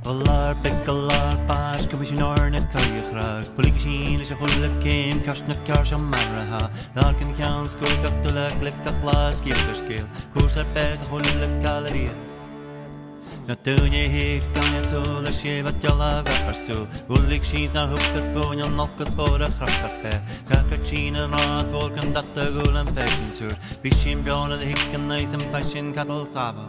Allar begalar bash commissioner na toy graag politie is a golle game kast na kars am maraha larkin kan skol kaptula klik kaplas kierskeel koers er bes a golle galeries na tunje hek kan je zo la sheva tjalla verso ullik shins na hukket voor je nokket voor de grafcafé kakachina raad volken dat de golen fashion sur bishin bjorn de hikken nice en fashion cattle saba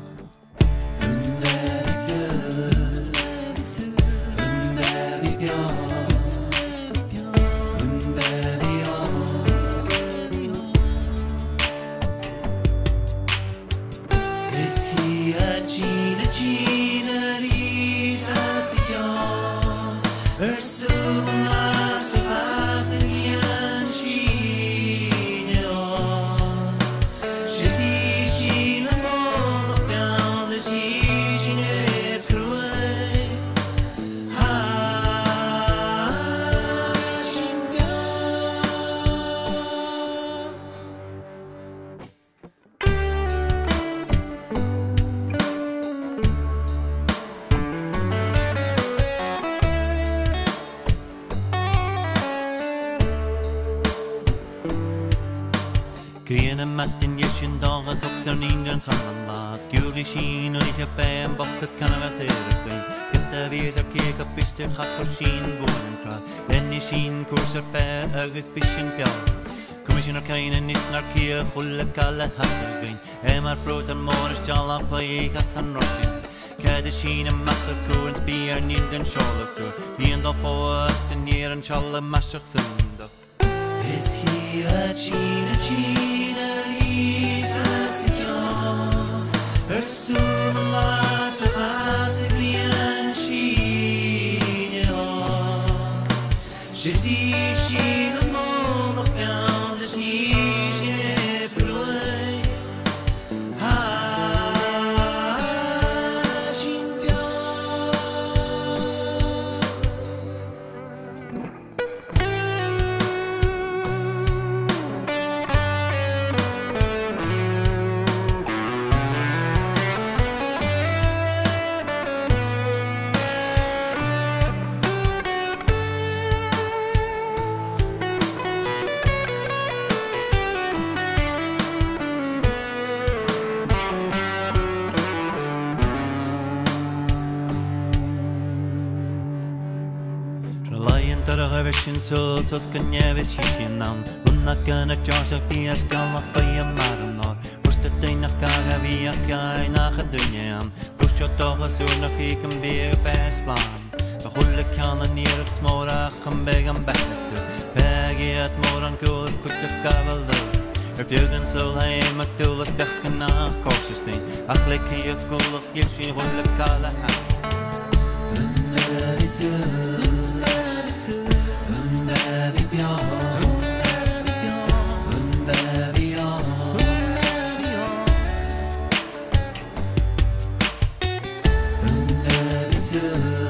Grene matten jesjen dagen också ningren samman las Gulli skin och lika bäm bakket kan det vara serikling Inte vis jag keka piste hackor skin våren klar Den i skin kurser bär ögus bischen björn Commissioner kainen nissnar kia fulla kalle hattergrin Emar brotan morris jalla play kassan rossin Kade skin en matter kurens bier ninden sjålesur Hien då på oss en ger en tjalle marsach sunda Is he a China, Jesus, young? Her soul lost of Hasigrian China. She's she the moon of pound as Nijne Fruy. Version so skanjevis hishinam Unakana Joshua Pias Gama Paya Maranor Pusta Dina Kaga Via Kai Nachadunyam Pusha Toga Suna Fikam Beer Beslam Bahulle Kana near at Smora Kambegam Bekassu Peggy at Moran Kulas Kuta Kavalu Björgen so hei Maktulas Bekana Korsising Akleki Kulak Yirshi Hulle Kala Good.